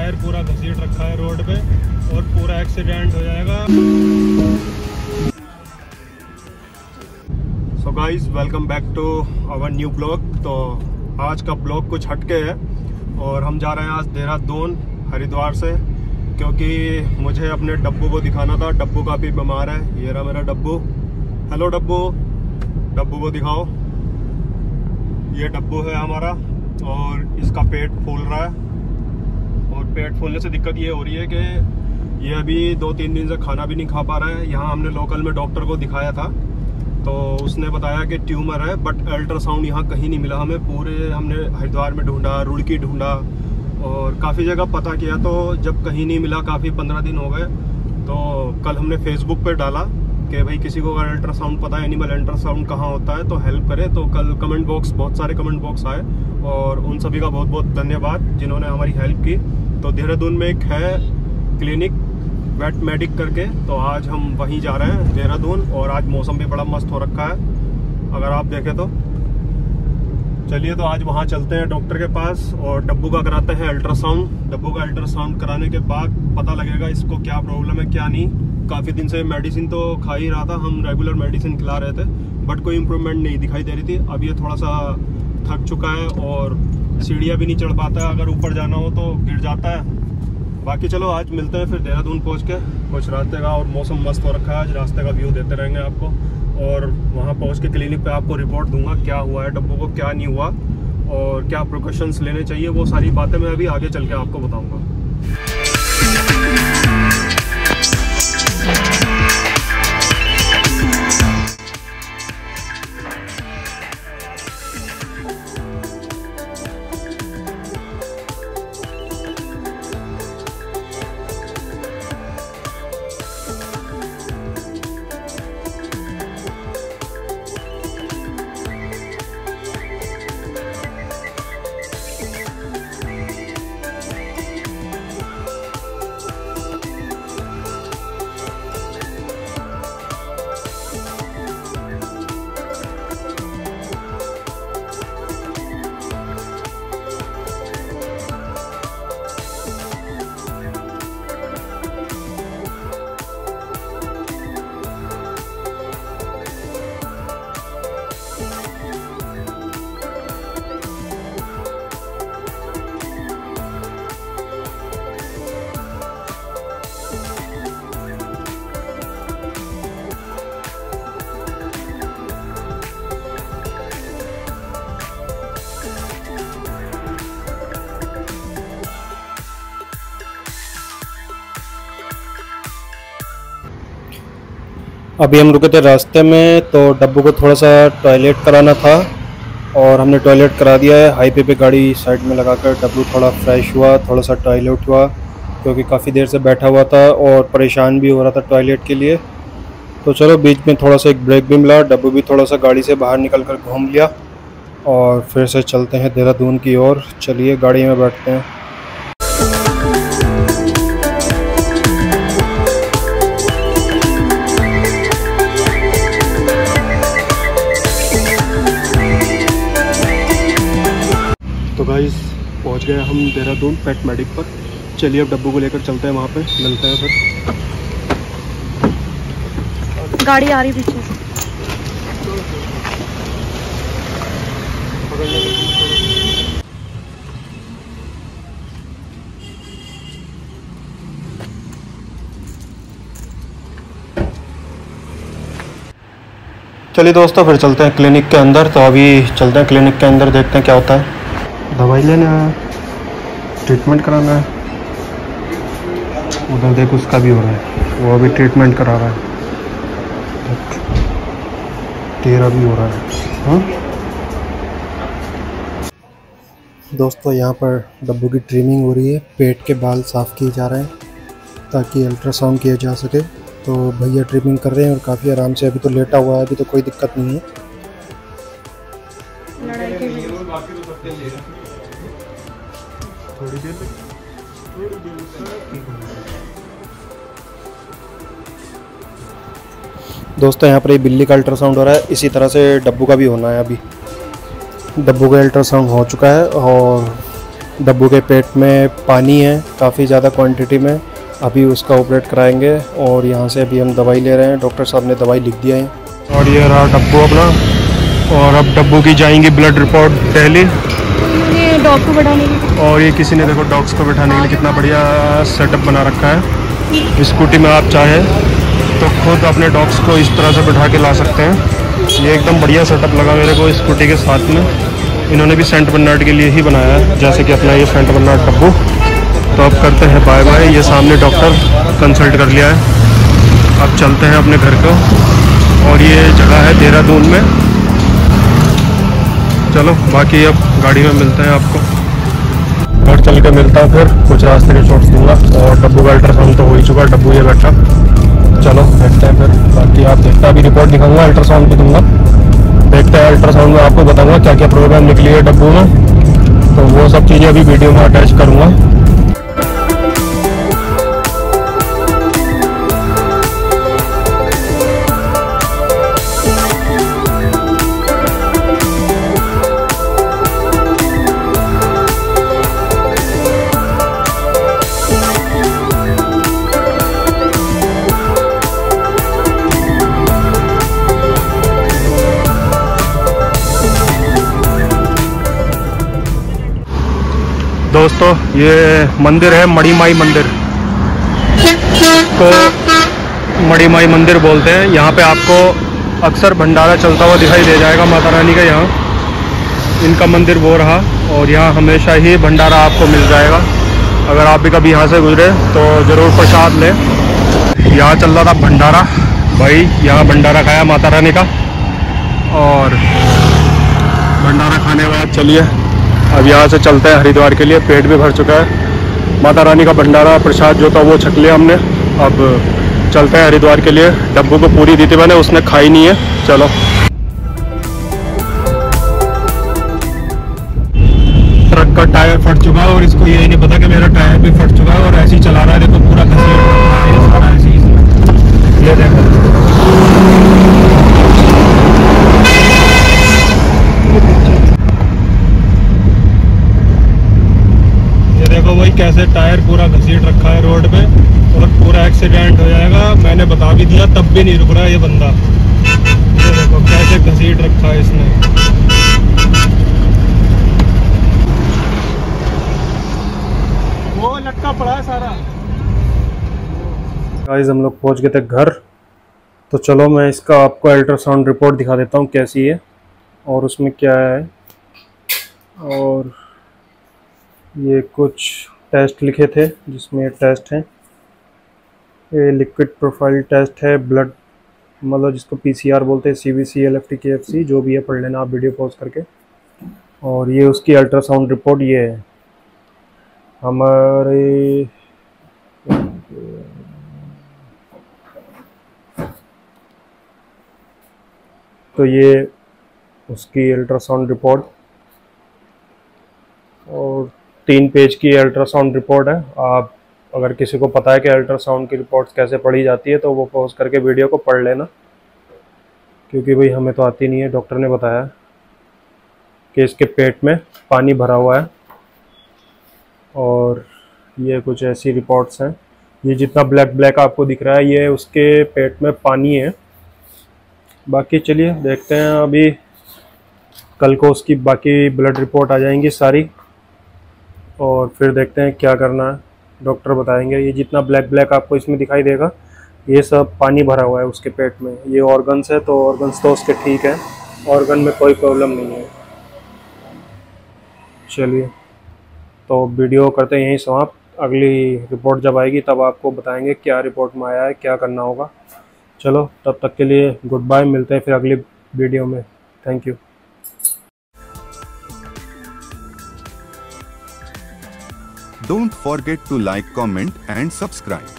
Tyre पूरा घसीट रखा है रोड पे और पूरा एक्सीडेंट हो जाएगा। So guys, welcome back to our new blog. तो आज का ब्लॉग कुछ हटके है और हम जा रहे हैं आज देहरादून हरिद्वार से, क्योंकि मुझे अपने डब्बू को दिखाना था। डब्बू काफ़ी बीमार है। ये रहा मेरा डब्बू। हेलो डब्बू, डब्बू को दिखाओ। ये डब्बू है हमारा और इसका पेट फूल रहा है। और पेट फूलने से दिक्कत ये हो रही है कि ये अभी 2-3 दिन से खाना भी नहीं खा पा रहा है। यहाँ हमने लोकल में डॉक्टर को दिखाया था तो उसने बताया कि ट्यूमर है, बट अल्ट्रासाउंड यहाँ कहीं नहीं मिला हमें। पूरे हमने हरिद्वार में ढूंढा, रुड़की ढूंढा और काफ़ी जगह पता किया, तो जब कहीं नहीं मिला, काफ़ी 15 दिन हो गए। तो कल हमने फेसबुक पे डाला कि भाई किसी को अगर अल्ट्रासाउंड पता है, एनिमल अल्ट्रासाउंड कहाँ होता है, तो हेल्प करे। तो कल कमेंट बॉक्स, बहुत सारे कमेंट बॉक्स आए और उन सभी का बहुत बहुत धन्यवाद जिन्होंने हमारी हेल्प की। तो देहरादून में एक है क्लिनिक वेट मेडिक करके, तो आज हम वहीं जा रहे हैं देहरादून। और आज मौसम भी बड़ा मस्त हो रखा है अगर आप देखें तो। चलिए तो आज वहाँ चलते हैं डॉक्टर के पास और डब्बू का कराते हैं अल्ट्रासाउंड। डब्बू का अल्ट्रासाउंड कराने के बाद पता लगेगा इसको क्या प्रॉब्लम है क्या नहीं। काफ़ी दिन से मेडिसिन तो खा ही रहा था, हम रेगुलर मेडिसिन खिला रहे थे, बट कोई इम्प्रूवमेंट नहीं दिखाई दे रही थी। अब ये थोड़ा सा थक चुका है और सीढ़ियाँ भी नहीं चढ़ पाता है। अगर ऊपर जाना हो तो गिर जाता है। बाकी चलो आज मिलते हैं फिर देहरादून पहुँच के। कुछ रास्ते का और मौसम मस्त हो रखा है, आज रास्ते का व्यू देते रहेंगे आपको और वहाँ पहुँच के क्लिनिक पे आपको रिपोर्ट दूंगा क्या हुआ है डब्बू को, क्या नहीं हुआ और क्या प्रिकॉशंस लेने चाहिए। वो सारी बातें मैं अभी आगे चल के आपको बताऊँगा। अभी हम रुके थे रास्ते में, तो डब्बू को थोड़ा सा टॉयलेट कराना था और हमने टॉयलेट करा दिया है। हाईवे पे गाड़ी साइड में लगाकर डब्बू थोड़ा फ्रेश हुआ, थोड़ा सा टॉयलेट हुआ, क्योंकि काफ़ी देर से बैठा हुआ था और परेशान भी हो रहा था टॉयलेट के लिए। तो चलो बीच में थोड़ा सा एक ब्रेक भी मिला, डब्बू भी थोड़ा सा गाड़ी से बाहर निकल कर घूम लिया और फिर से चलते हैं देहरादून की ओर। चलिए गाड़ी में बैठते हैं। तो गाइस पहुंच गए हम देहरादून पेट मेडिक पर। चलिए अब डब्बू को लेकर चलते हैं, वहाँ पे मिलते हैं फिर। गाड़ी आ रही पीछे से। चलिए दोस्तों फिर चलते हैं क्लिनिक के अंदर। तो अभी चलते हैं क्लिनिक के अंदर, देखते हैं क्या होता है। दवाई लेना है, ट्रीटमेंट कराना है। उधर देख उसका भी हो रहा है, वो अभी ट्रीटमेंट करा रहा है। तेरा भी हो रहा है। हाँ दोस्तों, यहाँ पर डब्बू की ट्रिमिंग हो रही है, पेट के बाल साफ़ किए जा रहे हैं ताकि अल्ट्रासाउंड किया जा सके। तो भैया ट्रिमिंग कर रहे हैं और काफ़ी आराम से। अभी तो लेटा हुआ है, अभी तो कोई दिक्कत नहीं है। थोड़ी देर दोस्तों यहाँ पर ये बिल्ली का अल्ट्रासाउंड हो रहा है, इसी तरह से डब्बू का भी होना है। अभी डब्बू का अल्ट्रासाउंड हो चुका है और डब्बू के पेट में पानी है काफ़ी ज़्यादा क्वांटिटी में। अभी उसका ऑपरेट कराएंगे और यहाँ से अभी हम दवाई ले रहे हैं। डॉक्टर साहब ने दवाई लिख दिया है। और ये रहा डब्बू अपना। और अब डब्बू की जाएंगी ब्लड रिपोर्ट दिल्ली। ये डॉग को बैठाने की, और ये किसी ने देखो डॉग्स को बैठाने के लिए कितना बढ़िया सेटअप बना रखा है। स्कूटी में आप चाहें तो खुद अपने डॉग्स को इस तरह से बैठा के ला सकते हैं। ये एकदम बढ़िया सेटअप लगा मेरे को स्कूटी के साथ में। इन्होंने भी सेंट बर्नार्ड के लिए ही बनाया है, जैसे कि अपना ये सेंट बर्नार्ड डब्बू। तो अब करते हैं बाय बाय। ये सामने डॉक्टर कंसल्ट कर लिया है। अब चलते हैं अपने घर को। और ये जगह है देहरादून में। चलो बाकी अब गाड़ी में मिलते हैं आपको। घर चल के मिलता हूँ, फिर कुछ रास्ते के शॉट्स दूंगा। और डब्बू का अल्ट्रासाउंड तो हो ही चुका, डब्बू ये बैठा। चलो देखते हैं फिर। बाकी आप देखते हैं, अभी रिपोर्ट दिखाऊंगा, अल्ट्रासाउंड भी दूंगा। देखते हैं अल्ट्रासाउंड में आपको बताऊंगा क्या क्या प्रॉब्लम निकली है डब्बू में। तो वो सब चीज़ें अभी वीडियो में अटैच करूँगा। दोस्तों ये मंदिर है मणिमाई मंदिर, को मणिमाई मंदिर बोलते हैं। यहाँ पे आपको अक्सर भंडारा चलता हुआ दिखाई दे जाएगा माता रानी का। यहाँ इनका मंदिर वो रहा और यहाँ हमेशा ही भंडारा आपको मिल जाएगा। अगर आप भी कभी यहाँ से गुजरे तो ज़रूर प्रसाद लें। यहाँ चल रहा था भंडारा भाई, यहाँ भंडारा खाया माता रानी का। और भंडारा खाने के बाद चलिए अब यहाँ से चलते हैं हरिद्वार के लिए। पेट भी भर चुका है, माता रानी का भंडारा प्रसाद जो था वो छक लिया हमने। अब चलते हैं हरिद्वार के लिए। डब्बू को पूरी दी थी मैंने, उसने खाई नहीं है। चलो ट्रक का टायर फट चुका है और इसको यही नहीं पता कि मेरा टायर भी फट चुका है और ऐसे ही चला रहा है। देखो पूरा घसीट रखा है ये सारा ऐसे ही। ये देखो वही कैसे टायर पूरा घसीट रखा है रोड पे और पूरा एक्सीडेंट हो जाएगा। मैंने बता भी दिया तब भी नहीं रुक रहा है ये बंदा। ये देखो कैसे घसीट रखा है इसने। वो लटका पड़ा है सारा। गाइस हम लोग पहुंच गए थे घर। तो चलो मैं इसका आपको अल्ट्रासाउंड रिपोर्ट दिखा देता हूँ कैसी है और उसमें क्या है। और ये कुछ टेस्ट लिखे थे जिसमें ये टेस्ट हैं। ये लिक्विड प्रोफाइल टेस्ट है, ब्लड मतलब जिसको पीसीआर बोलते हैं, सीबीसी, एलएफटी, केएफसी जो भी है पढ़ लेना आप वीडियो पॉज करके। और ये उसकी अल्ट्रासाउंड रिपोर्ट ये है हमारे। तो ये उसकी अल्ट्रासाउंड रिपोर्ट और 3 पेज की अल्ट्रासाउंड रिपोर्ट है। आप अगर किसी को पता है कि अल्ट्रासाउंड की रिपोर्ट्स कैसे पढ़ी जाती है तो वो पॉज करके वीडियो को पढ़ लेना, क्योंकि भाई हमें तो आती नहीं है। डॉक्टर ने बताया कि इसके पेट में पानी भरा हुआ है और ये कुछ ऐसी रिपोर्ट्स हैं। ये जितना ब्लैक ब्लैक आपको दिख रहा है ये उसके पेट में पानी है। बाकी चलिए देखते हैं, अभी कल को उसकी बाकी ब्लड रिपोर्ट आ जाएंगी सारी और फिर देखते हैं क्या करना है, डॉक्टर बताएंगे। ये जितना ब्लैक ब्लैक आपको इसमें दिखाई देगा ये सब पानी भरा हुआ है उसके पेट में। ये ऑर्गन्स है तो ऑर्गन्स तो उसके ठीक है, ऑर्गन में कोई प्रॉब्लम नहीं है। चलिए तो वीडियो करते हैं यहीं समाप्त। अगली रिपोर्ट जब आएगी तब आपको बताएंगे क्या रिपोर्ट में आया है, क्या करना होगा। चलो तब तक के लिए गुड बाय, मिलते हैं फिर अगली वीडियो में। Thank you. Don't forget to like, comment and subscribe.